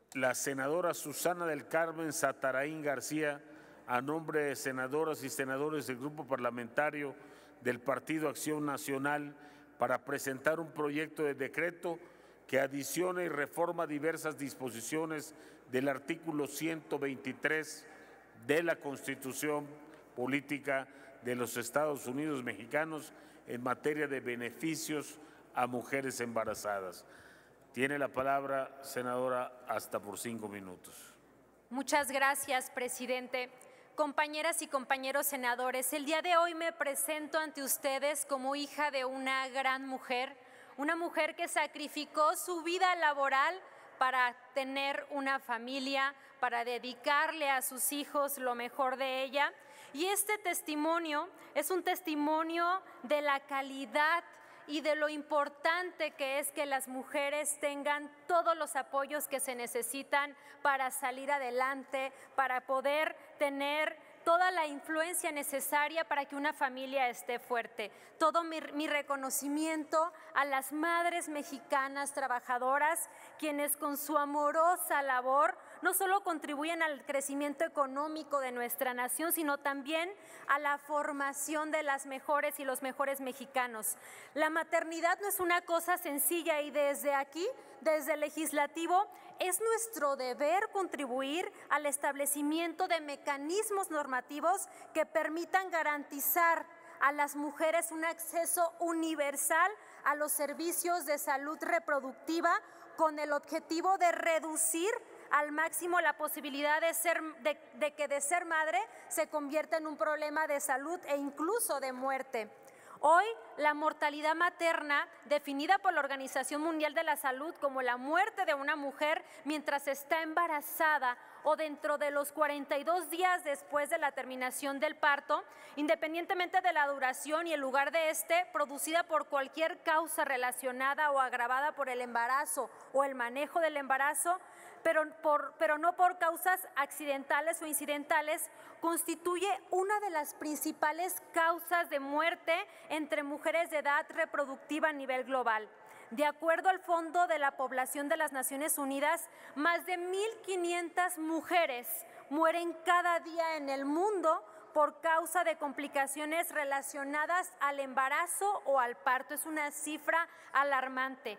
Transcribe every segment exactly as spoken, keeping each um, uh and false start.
la senadora Susana del Carmen Satarain García, a nombre de senadoras y senadores del Grupo Parlamentario del Partido Acción Nacional, para presentar un proyecto de decreto que adiciona y reforma diversas disposiciones del artículo ciento veintitrés de la Constitución Política de los Estados Unidos Mexicanos en materia de beneficios a mujeres embarazadas. Tiene la palabra, senadora, hasta por cinco minutos. Muchas gracias, presidente. Compañeras y compañeros senadores, el día de hoy me presento ante ustedes como hija de una gran mujer, una mujer que sacrificó su vida laboral para tener una familia, para dedicarle a sus hijos lo mejor de ella. Y este testimonio es un testimonio de la calidad y de lo importante que es que las mujeres tengan todos los apoyos que se necesitan para salir adelante, para poder tener toda la influencia necesaria para que una familia esté fuerte. Todo mi, mi reconocimiento a las madres mexicanas trabajadoras, quienes con su amorosa labor no solo contribuyen al crecimiento económico de nuestra nación, sino también a la formación de las mejores y los mejores mexicanos. La maternidad no es una cosa sencilla y desde aquí, desde el legislativo, es nuestro deber contribuir al establecimiento de mecanismos normativos que permitan garantizar a las mujeres un acceso universal a los servicios de salud reproductiva con el objetivo de reducir al máximo la posibilidad de, ser, de, de que de ser madre se convierta en un problema de salud e incluso de muerte. Hoy, la mortalidad materna, definida por la Organización Mundial de la Salud como la muerte de una mujer mientras está embarazada o dentro de los cuarenta y dos días después de la terminación del parto, independientemente de la duración y el lugar de este, producida por cualquier causa relacionada o agravada por el embarazo o el manejo del embarazo, Pero, por, pero no por causas accidentales o incidentales, constituye una de las principales causas de muerte entre mujeres de edad reproductiva a nivel global. De acuerdo al Fondo de la Población de las Naciones Unidas, más de mil quinientas mujeres mueren cada día en el mundo por causa de complicaciones relacionadas al embarazo o al parto. Es una cifra alarmante.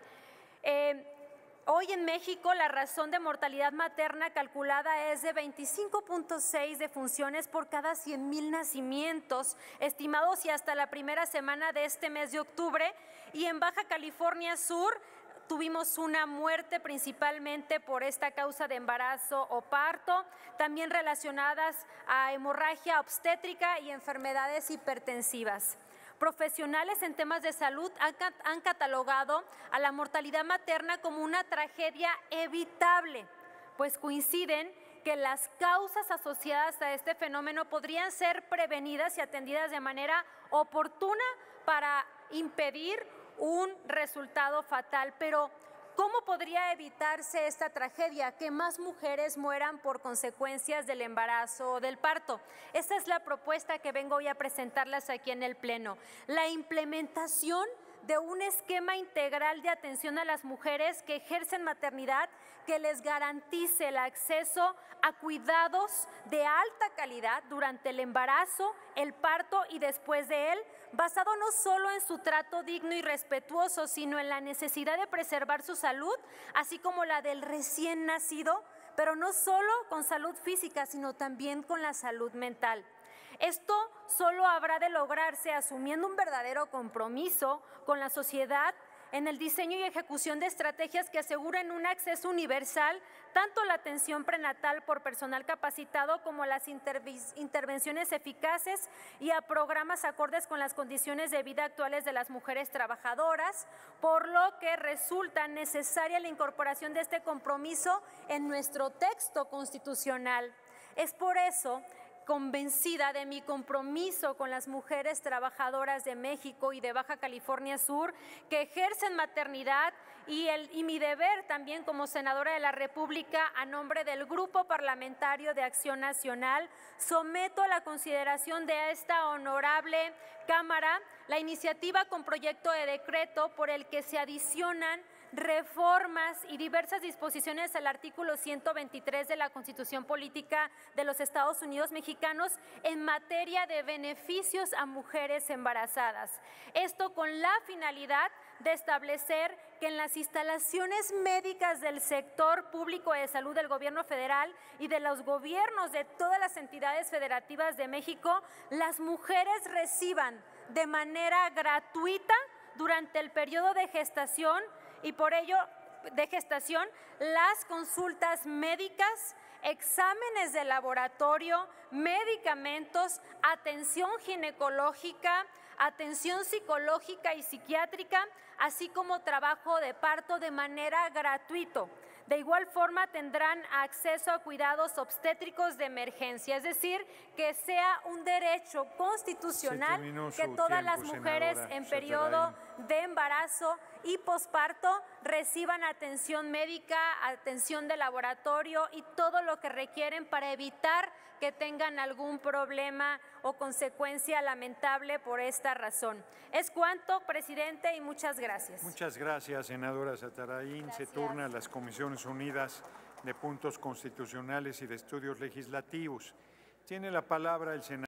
Eh, Hoy en México la razón de mortalidad materna calculada es de veinticinco punto seis defunciones por cada cien mil nacimientos estimados y hasta la primera semana de este mes de octubre. Y en Baja California Sur tuvimos una muerte principalmente por esta causa de embarazo o parto, también relacionadas a hemorragia obstétrica y enfermedades hipertensivas. Profesionales en temas de salud han catalogado a la mortalidad materna como una tragedia evitable, pues coinciden que las causas asociadas a este fenómeno podrían ser prevenidas y atendidas de manera oportuna para impedir un resultado fatal. Pero ¿cómo podría evitarse esta tragedia? Que más mujeres mueran por consecuencias del embarazo o del parto. Esta es la propuesta que vengo hoy a presentarles aquí en el Pleno. La implementación de un esquema integral de atención a las mujeres que ejercen maternidad que les garantice el acceso a cuidados de alta calidad durante el embarazo, el parto y después de él, basado no solo en su trato digno y respetuoso, sino en la necesidad de preservar su salud, así como la del recién nacido, pero no solo con salud física, sino también con la salud mental. Esto solo habrá de lograrse asumiendo un verdadero compromiso con la sociedad en el diseño y ejecución de estrategias que aseguren un acceso universal, tanto a la atención prenatal por personal capacitado como a las intervenciones eficaces y a programas acordes con las condiciones de vida actuales de las mujeres trabajadoras, por lo que resulta necesaria la incorporación de este compromiso en nuestro texto constitucional. Es por eso convencida de mi compromiso con las mujeres trabajadoras de México y de Baja California Sur que ejercen maternidad y, el, y mi deber también como senadora de la República a nombre del Grupo Parlamentario de Acción Nacional, someto a la consideración de esta honorable Cámara la iniciativa con proyecto de decreto por el que se adicionan reformas y diversas disposiciones al artículo ciento veintitrés de la Constitución Política de los Estados Unidos Mexicanos en materia de beneficios a mujeres embarazadas. Esto con la finalidad de establecer que en las instalaciones médicas del sector público de salud del gobierno federal y de los gobiernos de todas las entidades federativas de México, las mujeres reciban de manera gratuita durante el periodo de gestación y por ello de gestación las consultas médicas, exámenes de laboratorio, medicamentos, atención ginecológica, atención psicológica y psiquiátrica, así como trabajo de parto de manera gratuito. De igual forma tendrán acceso a cuidados obstétricos de emergencia, es decir, que sea un derecho constitucional que todas las mujeres en periodo de embarazo y posparto reciban atención médica, atención de laboratorio y todo lo que requieren para evitar que tengan algún problema o consecuencia lamentable por esta razón. Es cuanto, presidente, y muchas gracias. Muchas gracias, senadora Zatarain. Gracias. Se turna a las Comisiones Unidas de Puntos Constitucionales y de Estudios Legislativos. Tiene la palabra el senador.